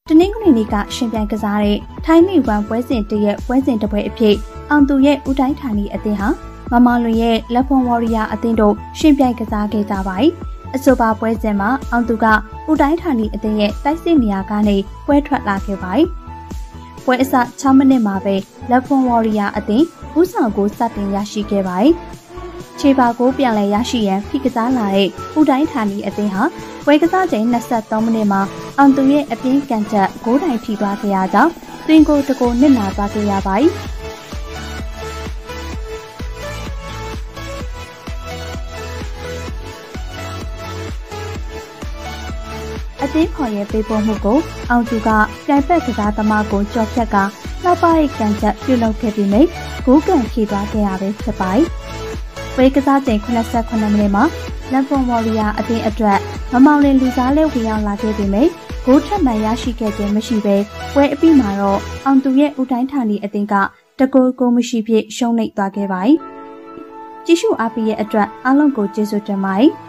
တနင်္ဂနွေနေ့ကရှင်ပြိုင်ကစားတဲ့ထိုင်းလီဝမ်ပွဲစဉ်တရက်ပွဲစဉ်တစ်ပွဲအဖြစ်အောင်သူရဲ့ဦးတိုင်းဌာနီအသင်းဟာမမောင်လွင်ရဲ့လက်ဖွန်ဝေါ်ရီယာအသင်းတို့ရှင်ပြိုင်ကစားခဲ့ကြပါတယ်။အဆိုပါပွဲစဉ်မှာအောင်သူကဦးတိုင်းဌာနီအသင်းရဲ့တိုက်စစ်နေရာကနေပွဲထွက်လာခဲ့ပါတယ်။ပွဲအစ6မိနစ်မှာပဲလက်ဖွန်ဝေါ်ရီယာအသင်းဦးဆောင်ကိုစတင်ရရှိခဲ့ပါတယ်။ခြေပါကိုပြန်လည်ရရှိရန်ဖိကစားလာတဲ့ဦးတိုင်းဌာနီအသင်းဟာပွဲကစားချိန်23မိနစ်မှာအောင်သူရဲ့အပြင်းကန်ချက်ဂိုးတိုင်ထိသွားခဲ့ရကြောင်းသွင်းကိုတကိုနစ်နာသွားခဲ့ရပါတယ်။အသင်းဖော်ရဲ့ပေးပို့မှုကိုအောင်သူကပြိုင်ဖက်ကစားသမားကိုကြော်ဖြတ်ကနောက်ပါရဲ့ကန်ချက်ပြုလုပ်ခဲ့ပြီးမိဂိုးကန်ထိသွားခဲ့ရပဲဖြစ်ပါတယ်။ပွဲကစားချိန်89မိနစ်မှာလက်ဖွန်ဝေါ်ရီယာအသင်းအတွက်မမောင်လင်လူစားလဲဝင်ရောက်လာခဲ့ပေမယ့်ဂိုးထပ်မံရရှိခဲ့ခြင်းမရှိဘဲပွဲအပြီးမှာတော့အောင်သူရဲ့ဦးတိုင်းဌာနီအသင်းကတကူကိုမရှိဖြစ်ရှုံးနိမ့်သွားခဲ့ပါတယ်။ကြည့်ရှုအားပေးရဲ့အတွက်အားလုံးကိုကျေးဇူးတင်ပါတယ်။